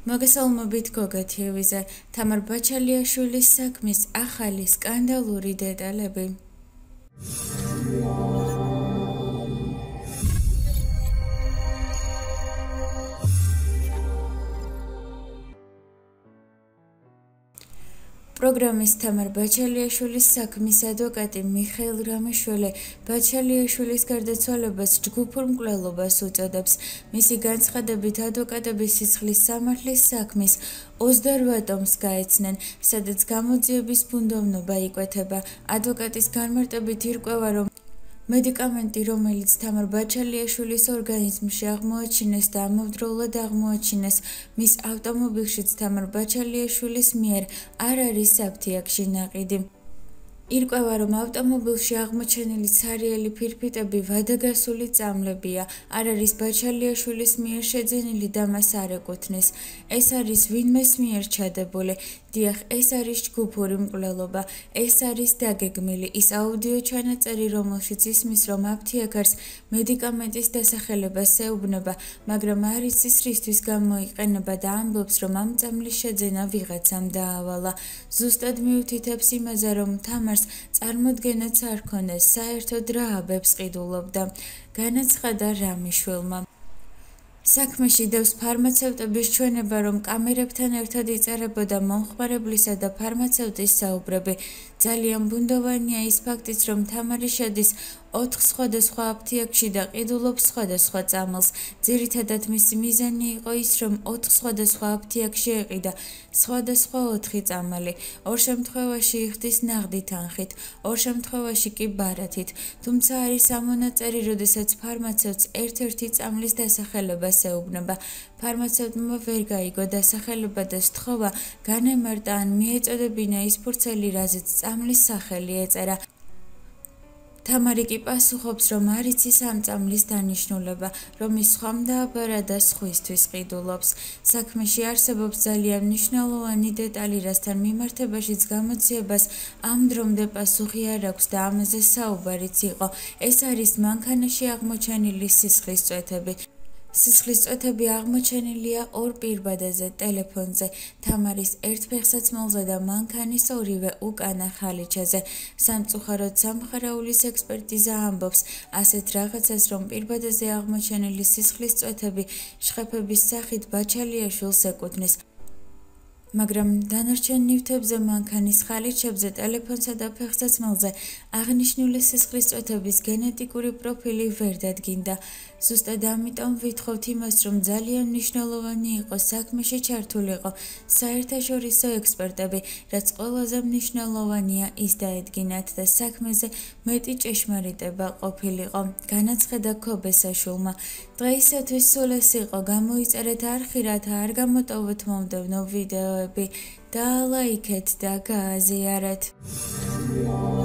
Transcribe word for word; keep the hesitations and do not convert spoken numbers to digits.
მოგესალმებით გოგა თივიზე, თამარ ბაჩალიაშვილის საქმის ახალი სკანდალური დეტალები. პროგრამის თამარ ბაჩალიაშვილის საქმის ადვოკატი მიხეილ რამიშვილი ბაჩალიაშვილის გარდაცვალებას ჯგუფურ მკვლელობას უწოდებს. მისი განცხადებით, ადვოკატები სისხლის სამართლის საქმის ოცდაორ ტომს გაეცნენ, სადაც გამოძიების ბუნდოვნობა იკვეთება. ადვოკატის განმარტებით ირკვევა, რომ მედიკამენტი, რომელიც თამარ ბაჩალიაშვილის ორგანიზმში აღმოაჩინეს და ამავდროულად აღმოაჩინეს მის ავტომობილშიც თამარ ბაჩალიაშვილის მიერ, არ არის საფთიაქში ნაყიდი. ირკვევა, რომ ავტომობილში აღმოჩენილი ცარიელი ფირფიტები ვადაგასული წამლებია, არ არის ბაჩალიაშვილის მიერ შეძენილი და მას არ ეკუთვნის. ეს არის ვინმეს მიერ ჩადებული. დიახ, ეს არის ჯგუფური მკვლელობა, ეს არის დაგეგმილი ის აუდიო ჩანაწერი, რომელშიც ისმის, რომ აფთიაქარს მედიკამენტის დასახელებას ეუბნება, მაგრამ არ იცის რისთვის გამოიყენება და ამბობს, რომ ამ წამლის შეძენა ვიღაცამ დაავალა. ზუსტად მიუთითებს იმაზე, რომ თამარს წარმოდგენაც არ ქონდეს, საერთოდ რა აბებს ყიდულობდა. განაცხადა რამიშვილმა. საქმეში დევს ფარმაცევტების ჩვენება, რომ კამერებთან ერთად იწერებოდა მომხმარებლისა და ფარმაცევტის საუბრები. ძალიან ბუნდოვანია ის ფაქტიც, რომ თამარი შედის ოთხ სხვადასხვა აფთიაქში და ყიდულობს სხვადასხვა წამალს. ძირითადად მისი მიზანი იყო ის, რომ ოთხ სხვადასხვა აფთიაქში ეყიდა სხვადასხვა ოთხი წამალი. ორ შემთხვევაში იხდის ნაღდი თანხით, ორ შემთხვევაში კი ბარათით. თუმცა არის ამონაწერი, როდესაც ფარმაცევტს ერთ-ერთი წამლის დასახელებას ეუბნება. ფარმაცევტმა ვერ გაიგო დასახელება და სთხოვა განემარტა ან მიეწოდებინა ის ფურცელი, რაზეც წამლის სახელი ეწერა. თამარი კი პასუხობს, რომ არ იცის ამ წამლის დანიშნულება, რომ ის სხვამ დააბარა და სხვისთვის ყიდულობს. საქმეში არსებობს ძალიან მნიშვნელოვანი დეტალი, რასთან მიმართებაშიც გამოძიებას ამ დრომდე პასუხი არ აქვს და ამაზე საუბარიც იყო. ეს არის მანქანაში აღმოჩენილი სისხლის წვეთები. სისხლის წვეთები აღმოჩენილია ორ პირბადაზე, ტელეფონზე, თამარის ერთ ფეხსაცმელზე და მანქანის ორივე უკანა ხალიჩაზე. სამწუხაროდ სამხარაულის ექსპერტიზა ამბობს ასეთ რაღაცას, რომ პირბადაზე აღმოჩენილი სისხლის წვეთები შხეფების სახით ბაჩალიაშვილს ეკუთვნის. მაგრამ დანარჩენ ნივთებზე, მანქანის ხალიჩებზე, ტელეფონსა და ფეხსაცმელზე აღნიშნული სისხლის წვეთების გენეტიკური პროფილი ვერ დადგინდა. ზუსტად ამიტომ ვითხოვთ იმას, რომ ძალიან მნიშვნელოვანი იყო საქმეში ჩართულიყო საერთაშორისო ექსპერტები, რაც ყველაზე მნიშვნელოვანია ის დაედგინათ და საქმეზე მეტი ჭეშმარიტება ყოფილიყო. განაცხადა ქობესაშვილმა. დღეისათვის სულ ეს იყო, გამოიწერეთ არხი, რათა არ გამოტოვოთ მომდევნო ვიდეოები. და ლაიქეთ და გააზიარეთ.